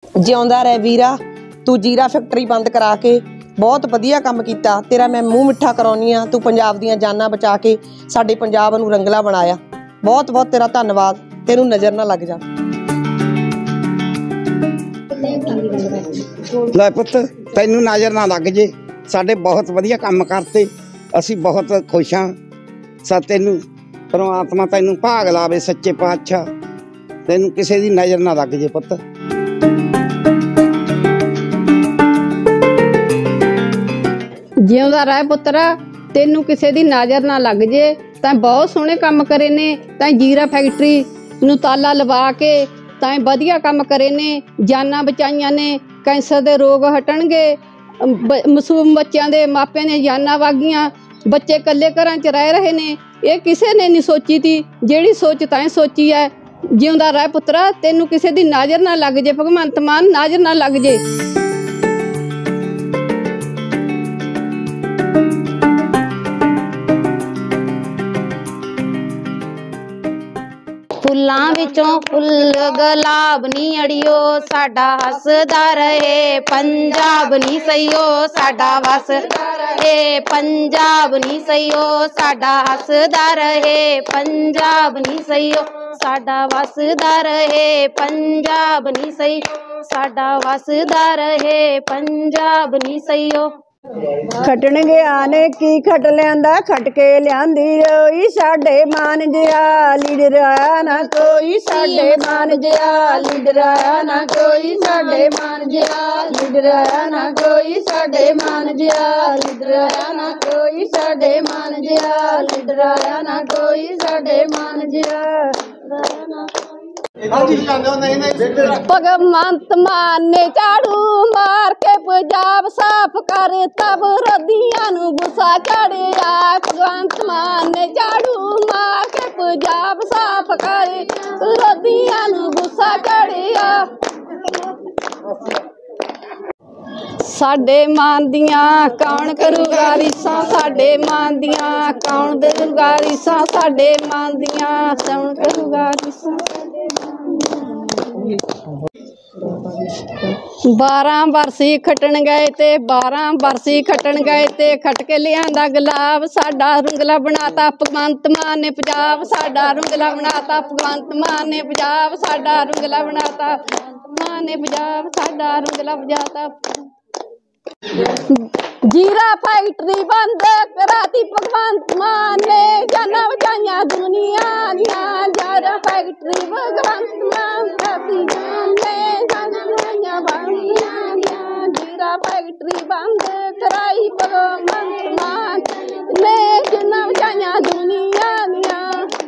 ਜਿਉਂਦਾ ਰਹਿ ਵੀਰਾ, तू जीरा फैक्ट्री बंद करा के बहुत वधिया काम कीता। तेरा मैं मूँह मिठा कराउनी आ। तू पंजाब दीयां जानां बचा के साडे पंजाब नूं रंगला बनाया। बहुत बहुत तेरा धन्नवाद। तेनू नज़र ना लग जा। लै पुत्त तैनू नज़र ना लग जे, साडे बहुत वधिया काम करते, असी बहुत खुश हाँ। तैनू परमात्मा तैनू भाग लावे, सच्चे पातशाह तैनू किसी दी नज़र ना लग जे पुत्त। जिउंदा रह पुत्रा, तेनू किसी दी नज़र ना लग जे। तैं बहुत सोहणे काम करे ने। तैं जीरा फैक्ट्री नूं ताला लवा के तैं वधिया काम करे ने, जानां बचाईयां ने। कैंसर दे रोग हटणगे, मासूम बच्चों दे मापिਆਂ ने जानां वागियां, बच्चे कल्ले घरां च रह रहे ने। ये किसी ने नहीं सोची थी, जिहड़ी सोच तैं सोची है। जिउंदा रह पुत्रा, तेनू किसी दी नज़र ना लग जे। भगवंत मान नज़र ना लग जे। फुल्लां विचों फुल गुलाब नी अड़ियो, साडा हसदा रहे पंजाब नी सईयो। साडा वसदा रहे पंजाब नी सईयो, साडा हसदा रहे पंजाब नी सईयो। साडा वसदा रहे पंजाब नी सईयो, साडा वसदा रहे पंजाब नी सईयो। खटणगे आने की खट लियांदा, खट के लियांदी रोई। साडे मान जिया लीडर आया ना कोई, साडे मान जिया लीडर आया ना कोई। साडे मान जिया लीडर आया ना कोई, साडे मान जिया लीडर आया ना कोई। साडे मान जिया लीडर आया ना कोई, साडे मान जिया आया ना कोई। भगवंत मान ने झाड़ू मार के पंजाब साफ कर, तब रदियां नूं गुस्सा चढ़िया। भगवंत मान ने झाड़ू मार के पंजाब साफ कर, रदियां नूं गुस्सा चढ़िया। साडे मान दियां कौन करूगा रीसां, साडे मान दियां कौन करूगा रीसां। साडे मान दियां कौन करूगा रीसां। 12 बरसी खटन गए ते 12 बरसी खटन गए ते, खट के लियांदा गुलाब। साडा रुंगला बनाता भगवंत मान ने पंजाब, साडा रुंगला बनाता भगवंत मान ने पंजाब। साडा रुंगला बनाता मान ने पंजाब, साडा रुंगला बजाता। जीरा फैक्ट्री बंद कराती भगवंत मान ने, जानां बचाइयां दुनिया दियां। जीरा फैक्ट्री भगवंत मान कराती जान ने, जानां बचाइयां दुनिया दियां। जीरा फैक्ट्री बंद कराई भगवंत मान ने, जानां बचाइयां दुनिया दियां।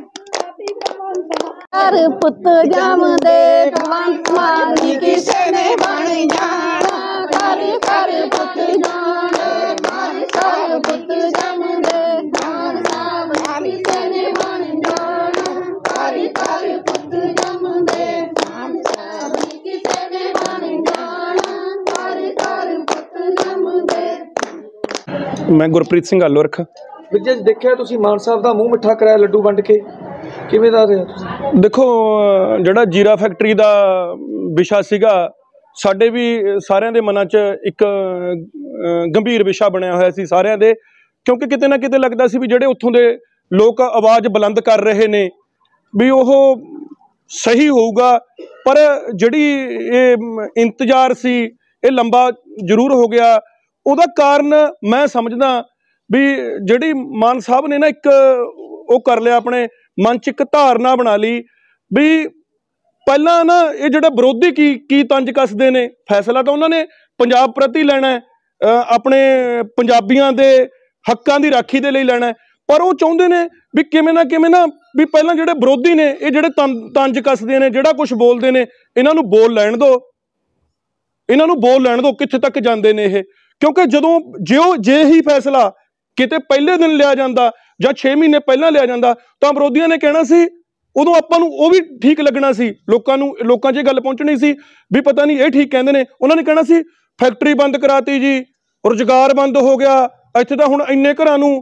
घर पुत जमदे भगवंत मान दी किसे ने बन जाना। घर घर पुत जाने मान, घर पुत जमदे मान साहब किसे ने बन जाना। घर घर पुत जमदे मान साहब किसे ने बन जाना। घर घर पुत जमदे। मैं गुरप्रीत सिंह आलोरख। विजय देखिया तुसीं मान साहब दा मूँह मिठा कराया लड्डू वंड के, किवें दा रहा? देखो जिहड़ा जीरा फैक्ट्री दा विशा सीगा, साडे भी सारिਆਂ ਦੇ ਮਨਾਂ 'ਚ ਇੱਕ ਗੰਭੀਰ ਵਿਸ਼ਾ ਬਣਿਆ ਹੋਇਆ ਸੀ ਸਾਰਿਆਂ ਦੇ, ਕਿਉਂਕਿ ਕਿਤੇ ਨਾ ਕਿਤੇ ਲੱਗਦਾ ਸੀ ਵੀ ਜਿਹੜੇ ਉੱਥੋਂ ਦੇ ਲੋਕ ਆਵਾਜ਼ ਬੁਲੰਦ ਕਰ ਰਹੇ ਨੇ ਵੀ ਉਹ ਸਹੀ ਹੋਊਗਾ, ਪਰ ਜਿਹੜੀ ਇਹ ਇੰਤਜ਼ਾਰ ਸੀ ਇਹ ਲੰਬਾ ਜ਼ਰੂਰ ਹੋ ਗਿਆ। ਉਹਦਾ ਕਾਰਨ ਮੈਂ ਸਮਝਦਾ ਵੀ ਜਿਹੜੀ ਮਾਨ ਸਾਹਿਬ ਨੇ ਨਾ ਇੱਕ ਉਹ ਕਰ ਲਿਆ, ਆਪਣੇ ਮਨ 'ਚ ਇੱਕ ਧਾਰਨਾ ਬਣਾ ਲਈ ਵੀ ਪਹਿਲਾਂ ਨਾ ਇਹ ਜਿਹੜੇ ਵਿਰੋਧੀ ਕੀ ਤੰਜ ਕੱਸਦੇ ਨੇ, ਫੈਸਲਾ ਤਾਂ ਉਹਨਾਂ ਨੇ ਪੰਜਾਬ ਪ੍ਰਤੀ ਲੈਣਾ, ਆਪਣੇ ਪੰਜਾਬੀਆਂ ਦੇ ਹੱਕਾਂ ਦੀ ਰਾਖੀ ਦੇ ਲਈ ਲੈਣਾ, ਪਰ ਉਹ ਚਾਹੁੰਦੇ ਨੇ ਵੀ ਕਿਵੇਂ ਨਾ ਵੀ ਪਹਿਲਾਂ ਜਿਹੜੇ ਵਿਰੋਧੀ ਨੇ ਇਹ ਜਿਹੜੇ ਤੰਜ ਕੱਸਦੇ ਨੇ, ਜਿਹੜਾ ਕੁਛ ਬੋਲਦੇ ਨੇ, ਇਹਨਾਂ ਨੂੰ ਬੋਲ ਲੈਣ ਦਿਓ, ਇਹਨਾਂ ਨੂੰ ਬੋਲ ਲੈਣ ਦਿਓ ਕਿੱਥੇ ਤੱਕ ਜਾਂਦੇ ਨੇ ਇਹ। ਕਿਉਂਕਿ ਜਦੋਂ ਜੇ ਹੀ ਫੈਸਲਾ ਕਿਤੇ ਪਹਿਲੇ ਦਿਨ ਲਿਆ ਜਾਂਦਾ ਜਾਂ 6 ਮਹੀਨੇ ਪਹਿਲਾਂ ਲਿਆ ਜਾਂਦਾ ਤਾਂ ਵਿਰੋਧੀਆਂ ਨੇ ਕਹਿਣਾ ਸੀ, ਉਦੋਂ ਆਪਾਂ ਨੂੰ ਉਹ ਵੀ ਠੀਕ ਲੱਗਣਾ ਸੀ, ਲੋਕਾਂ 'ਚ ਇਹ ਗੱਲ ਪਹੁੰਚਣੀ ਸੀ ਵੀ ਪਤਾ ਨਹੀਂ ਇਹ ਠੀਕ ਕਹਿੰਦੇ ਨੇ। ਉਹਨਾਂ ਨੇ ਕਹਿਣਾ ਸੀ ਫੈਕਟਰੀ ਬੰਦ ਕਰਾਤੀ ਜੀ, ਰੁਜ਼ਗਾਰ ਬੰਦ ਹੋ ਗਿਆ, ਇੱਥੇ ਤਾਂ ਹੁਣ ਇੰਨੇ ਘਰਾਂ ਨੂੰ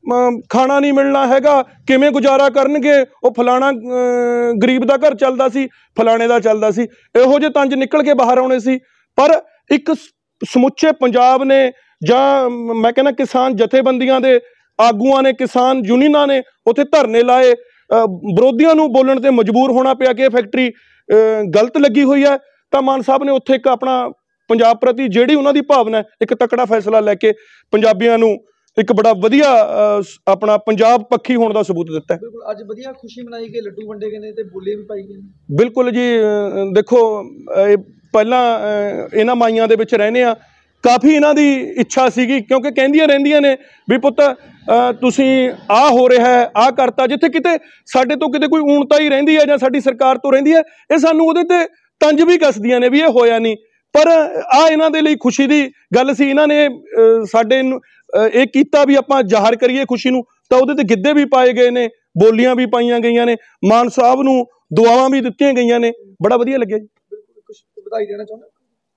ਖਾਣਾ ਨਹੀਂ ਮਿਲਣਾ ਹੈਗਾ, ਕਿਵੇਂ ਗੁਜ਼ਾਰਾ ਕਰਨਗੇ, ਉਹ ਫਲਾਣਾ ਗਰੀਬ ਦਾ ਘਰ ਚੱਲਦਾ ਸੀ, ਫਲਾਣੇ ਦਾ ਚੱਲਦਾ ਸੀ, ਇਹੋ ਜਿਹੇ ਤੰਜ ਨਿਕਲ ਕੇ ਬਾਹਰ ਆਉਣੇ ਸੀ। ਪਰ ਇੱਕ ਸਮੁੱਚੇ ਪੰਜਾਬ ਨੇ ਜਾਂ ਮੈਂ ਕਹਿੰਦਾ ਕਿਸਾਨ ਜਥੇਬੰਦੀਆਂ ਦੇ ਆਗੂਆਂ ਨੇ, ਕਿਸਾਨ ਯੂਨੀਅਨਾਂ ਨੇ ਉੱਥੇ ਧਰਨੇ ਲਾਏ, ਵਿਰੋਧੀਆਂ ਨੂੰ ਬੋਲਣ ਤੇ ਮਜਬੂਰ ਹੋਣਾ ਪਿਆ ਕਿ ਇਹ ਫੈਕਟਰੀ ਗਲਤ ਲੱਗੀ ਹੋਈ ਹੈ। ਤਾਂ ਮਾਨ ਸਾਹਿਬ ਨੇ ਉੱਥੇ ਇੱਕ ਆਪਣਾ ਪੰਜਾਬ ਪ੍ਰਤੀ ਜਿਹੜੀ ਉਹਨਾਂ ਦੀ ਭਾਵਨਾ ਹੈ, ਇੱਕ ਤਕੜਾ ਫੈਸਲਾ ਲੈ ਕੇ ਪੰਜਾਬੀਆਂ ਨੂੰ ਇੱਕ ਬੜਾ ਵਧੀਆ ਆਪਣਾ ਪੰਜਾਬ ਪੱਖੀ ਹੋਣ ਦਾ ਸਬੂਤ ਦਿੱਤਾ ਹੈ। ਬਿਲਕੁਲ, ਅੱਜ ਵਧੀਆ ਖੁਸ਼ੀ ਮਨਾਈ ਗਈ, ਲੱਡੂ ਵੰਡੇ ਗਏ ਨੇ ਤੇ ਬੋਲੇ ਵੀ ਪਾਈ ਗਏ ਨੇ। ਬਿਲਕੁਲ ਜੀ, ਦੇਖੋ ਪਹਿਲਾਂ ਇਹਨਾਂ ਮਾਈਆਂ ਦੇ ਵਿੱਚ ਰਹਿੰਦੇ ਆ, ਕਾਫੀ ਇਹਨਾਂ ਦੀ ਇੱਛਾ ਸੀਗੀ, ਕਿਉਂਕਿ ਕਹਿੰਦੀਆਂ ਰਹਿੰਦੀਆਂ ਨੇ ਵੀ ਪੁੱਤ ਤੁਸੀਂ ਆਹ ਹੋ ਰਿਹਾ ਹੈ, ਆਹ ਕਰਤਾ, ਜਿੱਥੇ ਕਿਤੇ ਸਾਡੇ ਤੋਂ ਕਿਤੇ ਕੋਈ ਊਣਤਾ ਹੀ ਰਹਿੰਦੀ ਹੈ ਜਾਂ ਸਾਡੀ ਸਰਕਾਰ ਤੋਂ ਰਹਿੰਦੀ ਹੈ, ਇਹ ਸਾਨੂੰ ਉਹਦੇ ਤੇ ਤੰਜ ਵੀ ਕੱਸਦੀਆਂ ਨੇ ਵੀ ਇਹ ਹੋਇਆ ਨਹੀਂ। ਪਰ ਆ ਇਹਨਾਂ ਦੇ ਲਈ ਖੁਸ਼ੀ ਦੀ ਗੱਲ ਸੀ, ਇਹਨਾਂ ਨੇ ਸਾਡੇ ਇਹ ਕੀਤਾ ਵੀ ਆਪਾਂ ਜ਼ਾਹਰ ਕਰੀਏ ਖੁਸ਼ੀ ਨੂੰ, ਤਾਂ ਉਹਦੇ ਤੇ ਗਿੱਧੇ ਵੀ ਪਾਏ ਗਏ ਨੇ, ਬੋਲੀਆਂ ਵੀ ਪਾਈਆਂ ਗਈਆਂ ਨੇ, ਮਾਨ ਸਾਹਿਬ ਨੂੰ ਦੁਆਵਾਂ ਵੀ ਦਿੱਤੀਆਂ ਗਈਆਂ ਨੇ, ਬੜਾ ਵਧੀਆ ਲੱਗਿਆ ਜੀ। ਬਿਲਕੁਲ, ਕੁਝ ਵਧਾਈ ਦੇਣਾ ਚਾਹੁੰਦਾ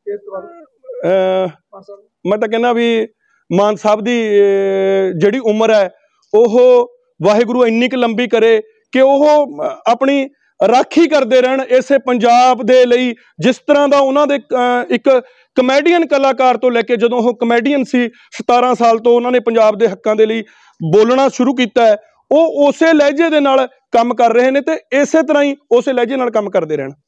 ਮੈਂ ਤਾਂ ਕਹਿੰਦਾ ਵੀ ਮਾਨ ਸਾਹਿਬ ਦੀ ਜਿਹੜੀ ਉਮਰ ਹੈ ਉਹ ਵਾਹਿਗੁਰੂ ਇੰਨੀ ਕੁ ਲੰਬੀ ਕਰੇ ਕਿ ਉਹ ਆਪਣੀ ਰਾਖੀ ਕਰਦੇ ਰਹਿਣ ਇਸੇ ਪੰਜਾਬ ਦੇ ਲਈ। ਜਿਸ ਤਰ੍ਹਾਂ ਦਾ ਉਹਨਾਂ ਦੇ ਇੱਕ ਕਮੇਡੀਅਨ ਕਲਾਕਾਰ ਤੋਂ ਲੈ ਕੇ ਜਦੋਂ ਉਹ ਕਮੇਡੀਅਨ ਸੀ 17 ਸਾਲ ਤੋਂ ਉਹਨਾਂ ਨੇ ਪੰਜਾਬ ਦੇ ਹੱਕਾਂ ਦੇ ਲਈ ਬੋਲਣਾ ਸ਼ੁਰੂ ਕੀਤਾ ਹੈ, ਉਹ ਉਸੇ ਲਹਿਜੇ ਦੇ ਨਾਲ ਕੰਮ ਕਰ ਰਹੇ ਨੇ ਤੇ ਇਸੇ ਤਰ੍ਹਾਂ ਹੀ ਉਸੇ ਲਹਿਜੇ ਨਾਲ ਕੰਮ ਕਰਦੇ ਰਹਿਣ।